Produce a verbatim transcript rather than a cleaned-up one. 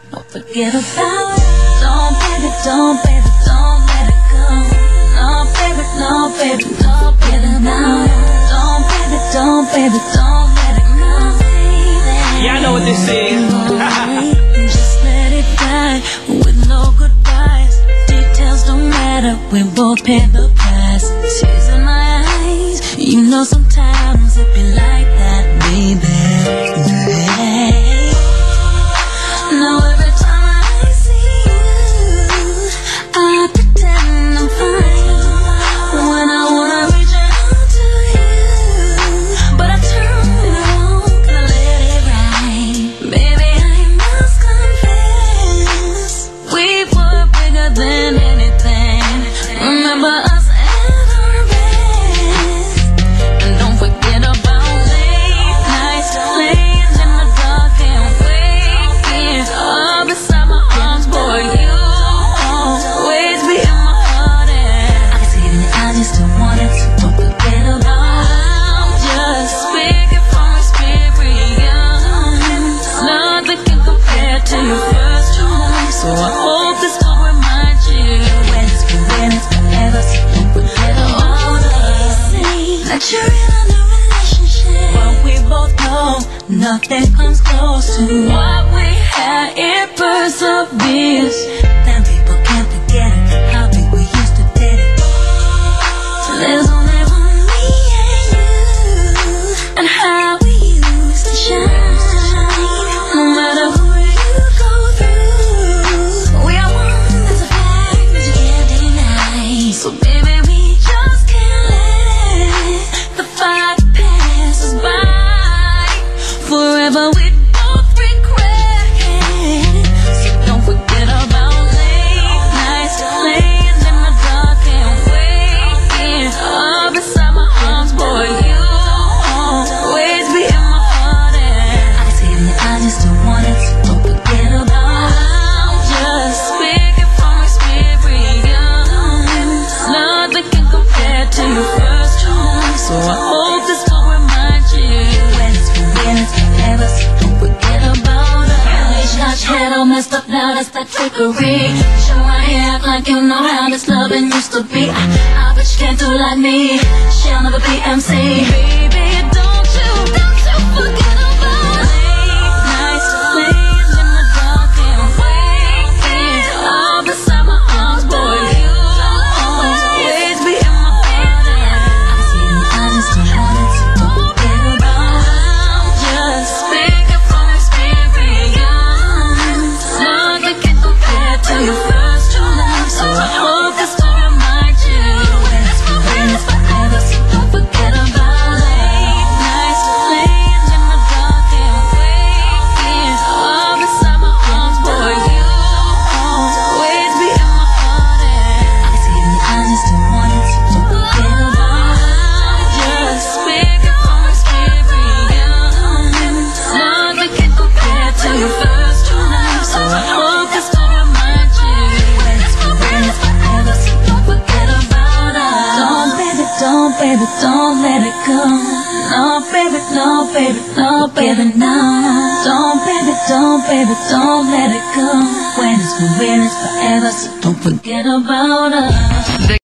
Don't forget about it. Don't, baby, don't, baby, don't let it go. No, baby, no, baby, don't forget about it. Don't, baby, don't, baby, don't let it go. Y'all know what this is. Just let it die with no goodbyes. Details don't matter, we both pay the price. Tears in my eyes, you know sometimes it be like that, baby. Hey. Now every time I see you, I pretend I'm fine. When I wanna reach out to you, but I turn around and I let it ride. Baby, I must confess, we were bigger than anything. Remember us at our best, and don't forget about late nights, laying in the dark and waking up beside my arms, boy. You always be in my heart, and I can see it in your eyes, you still want it, so don't forget about it. I'm just speaking from experience. Nothing can compare to your first choice, so I hope this will remind you when it's been, when it's forever, so don't forget about it. That you're in a relationship, but we both know nothing comes close to what we had. It perseveres. Then people can't forget it, how big we used to did it. There's only one me and you, and how we used to shine. No matter who you go through, we are one, that's a fact that you can't deny. So baby, we just can't let the fire pass us by. Forever we both regret it. So don't forget about late nights, laying in the dark and waking up beside my arms, boy. You always be in my heart, and I can see it in your eyes, you still want it, so don't forget about it. I'm just speaking from experience. Nothing can compare to your first choice, so I hope this will remind you when it's been, when it's forever, so don't forget about it. You got your head all messed up now, that's that trickery. Show my hair, act like you know how this loving used to be. I, I bet you can't do like me, she'll never be M C. Baby, don't you, don't you forget about it. Late nights, laying in the dark and waking up beside my arms, boy. You always be in my heart, and I can see it in your eyes, you still want it, so don't forget about it. I'm just speaking from experience. Nothing can compare to your first true love, so I hope this will remind you when it's, when it's forever, so don't forget about it. Late nights, laying in the dark and waking up beside my arms, boy. You always be in my heart, and I can see it in your eyes, you still want it, so don't forget about it. I'm just speaking from experience. Nothing can compare to your first true love, so I hope this will remind you when it's, when it's forever, so don't forget about it. Don't, baby, don't, baby, don't let it go. No, baby, no, baby, no, baby, no. Don't, baby, don't, baby, don't let it go. When it's, when it's forever, so don't forget about it.